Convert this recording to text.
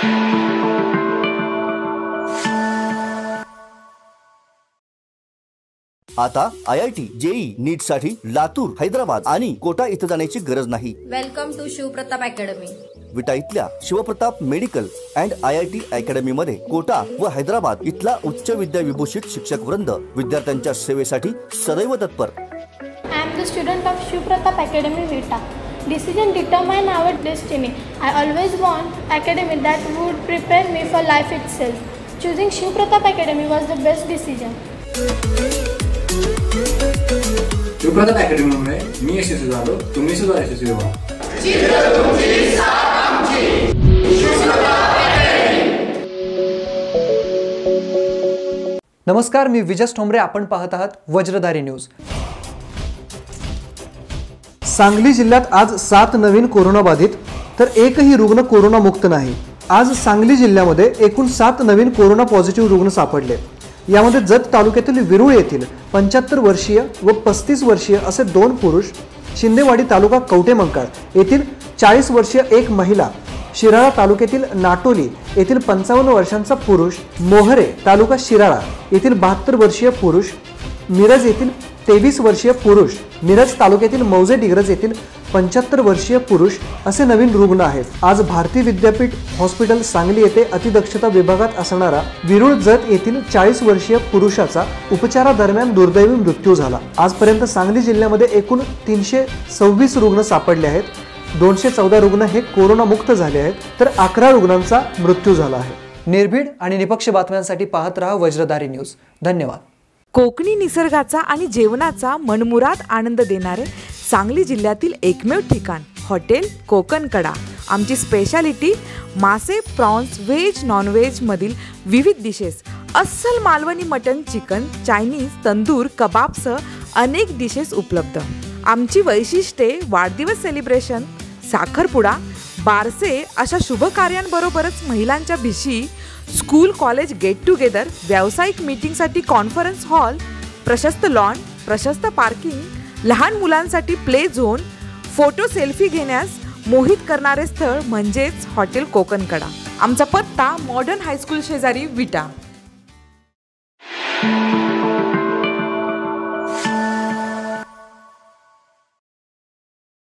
आता IIT JEE नीट साठी लातूर, हैदराबाद आणि कोटा इथे जाण्याची गरज नाही। Welcome to Shivpratap academy. Vita इथल्या Shivpratap medical and IIT academy मध्ये कोटा व हैदराबाद इथला उच्च विद्या विभूषित शिक्षक वृंद विद्यार्थ्यांच्या सेवेसाठी सदैव तत्पर। I am the student of Shivpratap Academy Vita. Decision determine our destiny. I always want academy that would prepare me for life itself. Choosing Shivpratap Academy was the best decision. Shivpratap अकॅडमीमुळे मी यशस्वी झालो, तुम्ही सुद्धा यशस्वी व्हा। नमस्कार, मी विजय ठोंबरे, आपण पाहत आहात वज्रधारी न्यूज। सांगली जिल्ह्यात आज 7 नवीन कोरोना बाधित तर एकही रुग्ण कोरोना मुक्त नाही। आज सांगली जिल्ह्यामध्ये एकूण 7 नवीन कोरोना पॉझिटिव्ह रुग्ण सापडले। यामध्ये जत तालुक्यातील विरुळ येथील 75 वर्षीय व 35 वर्षीय असे 2 पुरुष, शिंदेवाडी तालुका कवटेमंकाळ येथील 40 वर्षीय एक महिला, शिराळा तालुक्यातील नाटोली येथील 55 वर्षांचा पुरुष, मोहरे तालुका शिराळा येथील 72 वर्षीय पुरुष, मिरज येथील 23 वर्षीय पुरुष, मिरज तालुक्यातील मौजे डिग्रज येथील 75 वर्षीय पुरुष असे नवीन रुग्ण आहेत। आज भारतीय विद्यापीठ हॉस्पिटल सांगली येथे अतिदक्षता विभागात असणारा विरुळ जत येथील 40 वर्षीय पुरुषाचा उपचारादरम्यान दुर्दैवी मृत्यू झाला। आजपर्यंत सांगली जिल्ह्यामध्ये एकूण 326 रुग्ण सापडले आहेत। 214 रुग्ण हे कोरोना मुक्त झाले आहेत, तर 11 रुग्णांचा मृत्यू झाला आहे। निर्भीड आणि निपक्ष बातम्यांसाठी पाहत रहा वज्रधारी न्यूज। धन्यवाद। कोकणी निसर्गाचा आणि जेवणाचा मनमुराद आनंद देणारे सांगली जिल्ह्यातील एकमेव ठिकाण हॉटेल कोकणकडा। आमची स्पेशालिटी मासे, प्रॉन्स, व्हेज, नॉन व्हेज मधील विविध डिशेस, अस्सल Malvani mutton, chicken, Chinese, tandoor, कबाबसह अनेक डिशेस उपलब्ध। आमची वैशिष्ट्ये वाढदिवस सेलिब्रेशन, साखरपुडा, बारसे अशा शुभ कार्यांबरोबरच महिलांच्या भिशी, स्कूल कॉलेज गेट टुगेदर, व्यावसायिक मीटिंगसाठी कॉन्फरन्स हॉल, प्रशस्त लॉन, प्रशस्त पार्किंग, लहान मुलांसाठी प्ले झोन, फोटो सेल्फी घेण्यास मोहित करणारे स्थळ म्हणजेच हॉटेल कोकणकडा। आमचा पत्ता मॉडर्न हायस्कूल शेजारी विटा।